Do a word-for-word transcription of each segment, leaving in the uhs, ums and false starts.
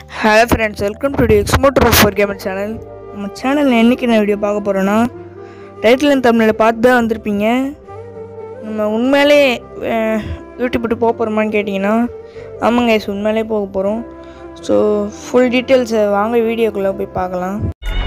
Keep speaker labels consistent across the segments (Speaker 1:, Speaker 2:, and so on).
Speaker 1: Hello friends, welcome to the Xmotor four Gamer channel. நம்ம சேனல்ல இன்னைக்கு என்ன வீடியோ பார்க்க போறோம்னா டைட்டில் அண்ட் தம்ப்நெயில பார்த்து தான் வந்திருப்பீங்க. நம்ம உண்மையிலே யூடியூப் விட்டு போக போறோமான்னு கேட்டிங்கன்னா ஆமாங்க गाइस உண்மையிலே போக போறோம். ஸோ ஃபுல் டீடைல்ஸ் வாங்க வீடியோக்குள்ள போய் பார்க்கலாம்.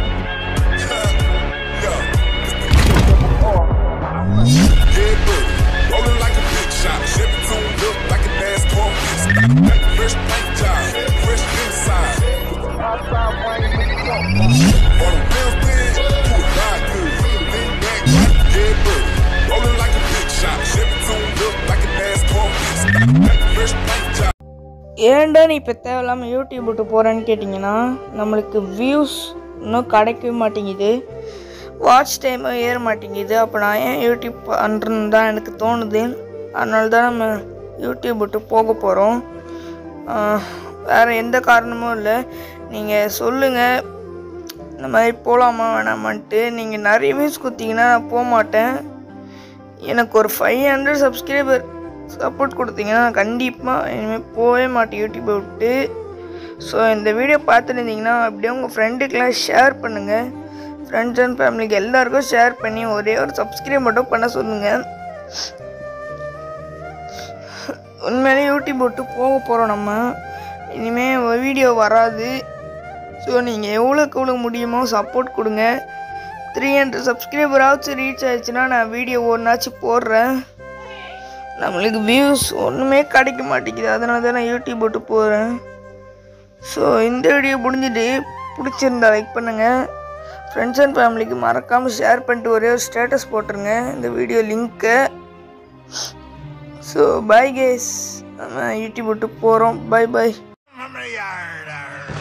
Speaker 1: ஏன்டா நீ இப்போ தேவையில்லாமல் யூடியூப் விட்டு போகிறேன்னு கேட்டிங்கன்னா நம்மளுக்கு வியூஸ் இன்னும் கிடைக்கவே மாட்டேங்குது, வாட்ச் டைமும் ஏற மாட்டேங்குது. அப்போ நான் ஏன் யூடியூப் பண்ணுறேன்னு தான் எனக்கு தோணுது. அதனால தான் நம்ம யூடியூப் விட்டு போக போகிறோம். வேறு எந்த காரணமும் இல்லை. நீங்கள் சொல்லுங்கள் இந்த மாதிரி போகலாமா வேணாமான்ட்டு. நீங்கள் நிறைய வியூஸ் கொடுத்தீங்கன்னா நான் போக மாட்டேன். எனக்கு ஒரு ஃபைவ் ஹண்ட்ரட் சப்ஸ்கிரைபர் சப்போர்ட் கொடுத்தீங்கன்னா நான் கண்டிப்பாக இனிமேல் போகவே மாட்டேன் யூடியூப்பை விட்டு. ஸோ இந்த வீடியோ பார்த்துருந்தீங்கன்னா அப்படியே உங்கள் ஃப்ரெண்டுக்கெலாம் ஷேர் பண்ணுங்கள். ஃப்ரெண்ட்ஸ் அண்ட் ஃபேமிலிக்கு எல்லாருக்கும் ஷேர் பண்ணி ஒரே ஒரு சப்ஸ்கிரைப் மட்டும் பண்ண சொல்லுங்கள். உண்மையிலே யூடியூப் விட்டு போக போகிறோம். நம்ம இனிமேல் வீடியோ வராது. ஸோ நீங்கள் எவ்வளோக்கு எவ்வளோ முடியுமோ சப்போர்ட் கொடுங்க. த்ரீ ஹண்ட்ரட் சப்ஸ்கிரைபராச்சும் ரீச் ஆயிடுச்சுன்னா நான் வீடியோ ஒன்றாச்சும் போடுறேன். நம்மளுக்கு வியூஸ் ஒன்றுமே கிடைக்க மாட்டேங்குது, அதனால தான் நான் யூடியூப் விட்டு போகிறேன். ஸோ இந்த வீடியோ முடிஞ்சுட்டு பிடிச்சிருந்தா லைக் பண்ணுங்கள். ஃப்ரெண்ட்ஸ் அண்ட் ஃபேமிலிக்கு மறக்காமல் ஷேர் பண்ணிட்டு ஒரே ஒரு ஸ்டேட்டஸ் போட்டுருங்க இந்த வீடியோ லிங்க்கை. ஸோ பை கேஸ், நம்ம யூடியூப் விட்டு போகிறோம். Bye by.